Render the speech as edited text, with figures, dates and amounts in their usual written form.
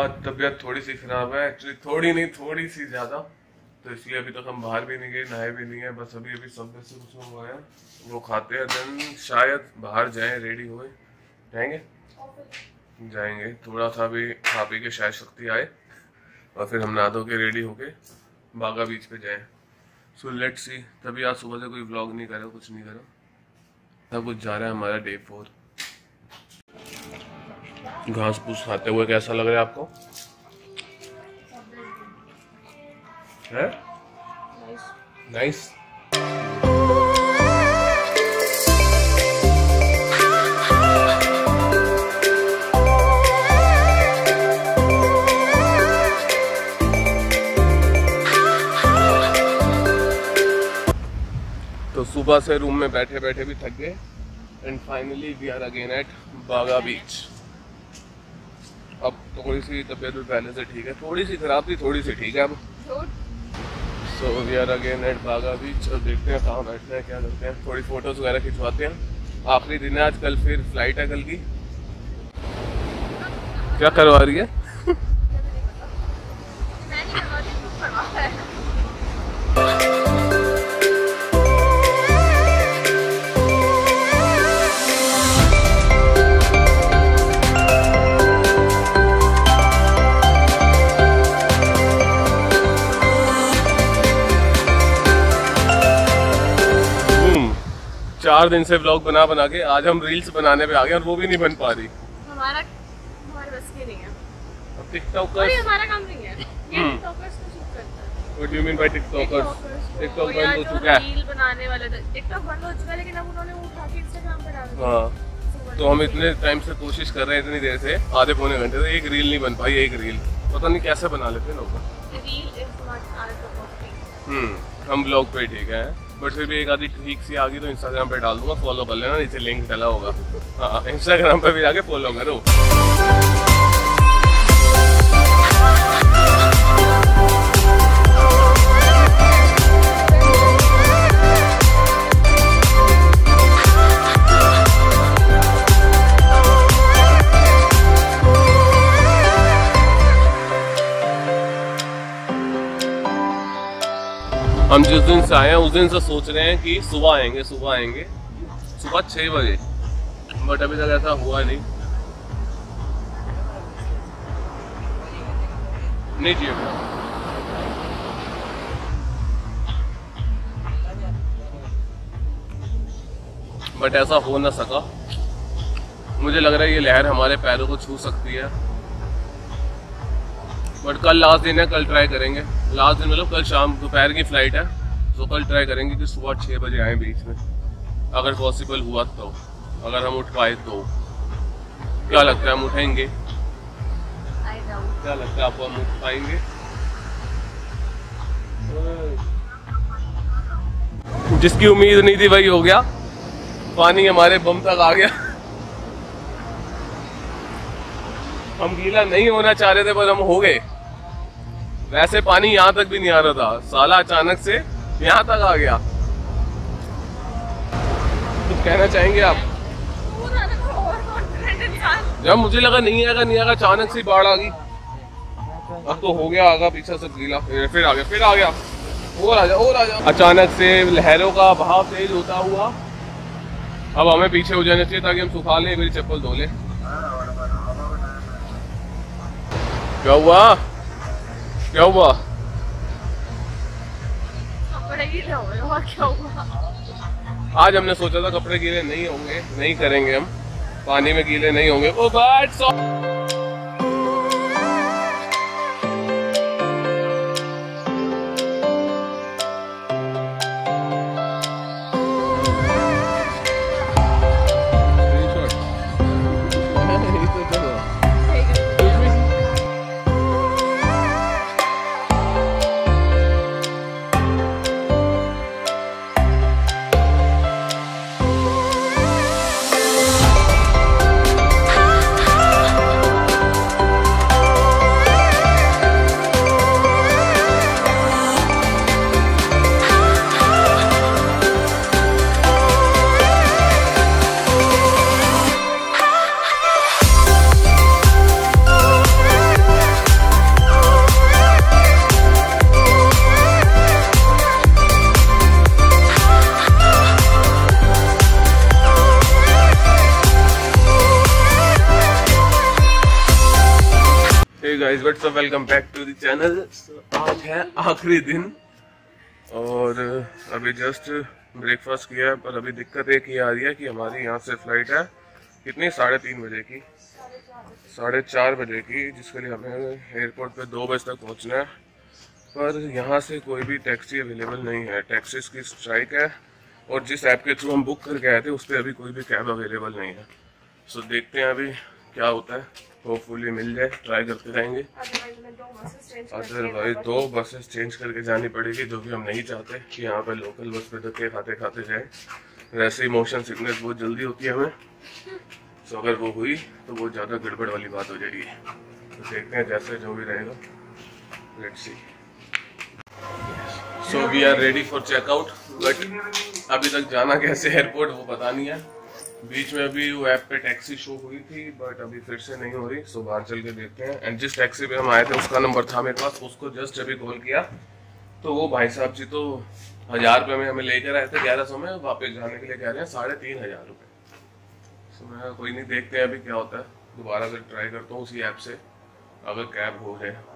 तबीयत थोड़ी सी खराब है, एक्चुअली थोड़ी नहीं थोड़ी सी ज्यादा, तो इसलिए अभी तक हम बाहर भी नहीं गए, नहाए भी नहीं है। बस अभी सब से कुछ मंगवाया, वो खाते हैं, देन शायद बाहर जाएं, रेडी हुए जाएंगे। थोड़ा सा भी खा पी के शायद शक्ति आए और फिर हम नहा धो के रेडी होके बागा बीच पे जाएं। So let's see. तभी आज सुबह से कोई व्लॉग नहीं करा, कुछ नहीं करा, सब कुछ जा रहा है हमारा डे 4। घास फूस खाते हुए कैसा लग रहा है आपको? है नाइस। तो सुबह से रूम में बैठे बैठे भी थक गए and finally we are again at Baga beach. अब थोड़ी सी तबीयत भी पहले से ठीक है, थोड़ी सी खराब थी, थोड़ी सी ठीक है अब। So we are again at Baga beach और देखते हैं कहाँ बैठते हैं, क्या करते हैं, थोड़ी फोटोज वगैरह खिंचवाते हैं। आखिरी दिन है आज, कल फिर फ्लाइट है कल की। क्या करवा रही है? चार दिन से व्लॉग बना बना के आज हम रील्स बनाने पे आ गए और वो भी नहीं बन पा रही। हमारे बस की नहीं है। अब टिकटॉकर्स हमारा काम नहीं है, ये टिकटॉकर्स को शूट करता है। What do you mean by TikTokers? TikTok बंद हो चुका है, रील बनाने वाले थे, टिकटॉक बंद हो चुका है, लेकिन अब उन्होंने उठा के इंस्टाग्राम पे डाल दिया। हां, तो हम इतने टाइम से कोशिश कर रहे हैं, इतनी देर से, आधे पौने घंटे से एक रील नहीं बन पाई। एक रील पता नहीं कैसे बना लेते हैं लोग। Reel is not art of copy. हम व्लॉग पे ठीक है, बट फिर भी एक आधी ठीक सी आ गई तो इंस्टाग्राम पे डाल दूंगा, फॉलो कर लेना, नीचे लिंक डाला होगा। हाँ, इंस्टाग्राम पे भी जाके फॉलो करो। हम जिस दिन से आए हैं उस दिन से सोच रहे हैं कि सुबह आएंगे सुबह 6 बजे, बट अभी तक ऐसा हुआ नहीं चाहिए। बट ऐसा हो ना सका। मुझे लग रहा है ये लहर हमारे पैरों को छू सकती है, बट कल लास्ट दिन है, कल ट्राई करेंगे। लास्ट दिन मतलब कल शाम दोपहर की फ्लाइट है, तो कल ट्राई करेंगे कि सुबह 6 बजे आए बीच में, अगर पॉसिबल हुआ तो, अगर हम उठ पाए तो। क्या लगता है हम उठेंगे? क्या लगता है आपको, हम उठ पाएंगे? जिसकी उम्मीद नहीं थी वही हो गया, पानी हमारे बम तक आ गया। हम गीला नहीं होना चाह रहे थे पर हम हो गए। वैसे पानी यहाँ तक भी नहीं आ रहा था, साला अचानक से यहाँ तक आ गया। कुछ कहना चाहेंगे आप? जब मुझे लगा नहीं आएगा, अचानक से बाढ़ आ गई। अब तो हो गया, आगा पीछे सब गीला, फिर आ गया, और आ जा। अचानक से लहरों का बहाव तेज होता हुआ अब हमें पीछे हो जाना चाहिए ताकि हम सुखा ले, मेरी चप्पल धो ले। क्या हुआ? कपड़े गीले हो गए, क्या हुआ? आज हमने सोचा था कपड़े गीले नहीं होंगे, नहीं करेंगे, हम पानी में गीले नहीं होंगे। Oh but hey guys, what's up, welcome back to the channel. आज है आखिरी दिन और अभी जस्ट ब्रेकफास्ट किया है, पर अभी दिक्कत एक ही आ रही है कि हमारी यहाँ से फ्लाइट है कितनी 3:30 बजे की, 4:30 बजे की, जिसके लिए हमें एयरपोर्ट पे 2 बजे तक पहुँचना है। पर यहाँ से कोई भी टैक्सी अवेलेबल नहीं है, टैक्सीज की स्ट्राइक है और जिस ऐप के थ्रू हम बुक करके आए थे उस पर अभी कोई भी कैब अवेलेबल नहीं है। सो देखते हैं अभी क्या होता है, होपफुली मिल जाए, ट्राई करते रहेंगे। अदरवाइज 2 बसेस चेंज करके जानी पड़ेगी, जो कि हम नहीं चाहते कि यहाँ पे लोकल बस पे धक्के खाते खाते जाए। वैसे ही मोशन सिकनेस बहुत जल्दी होती है हमें, सो अगर वो हुई तो बहुत ज़्यादा गड़बड़ वाली बात हो जाएगी। तो देखते हैं जैसे जो भी रहेगा, let's see. So we are ready for checkout, but अभी तक जाना कैसे एयरपोर्ट वो पता नहीं है। बीच में अभी वो ऐप पे टैक्सी शो हुई थी, बट अभी फिर से नहीं हो रही। सो बाहर चल के देखते हैं। एंड जिस टैक्सी पे हम आए थे उसका नंबर था मेरे पास, उसको जस्ट अभी कॉल किया तो वो भाई साहब जी तो 1000 रुपये में हमें लेकर आए थे, 1100 में वापस जाने के लिए कह रहे हैं 3500 रुपये। सो मैं कोई नहीं, देखते हैं अभी क्या होता है। दोबारा से ट्राई करता हूँ उसी ऐप से, अगर कैब हो जाए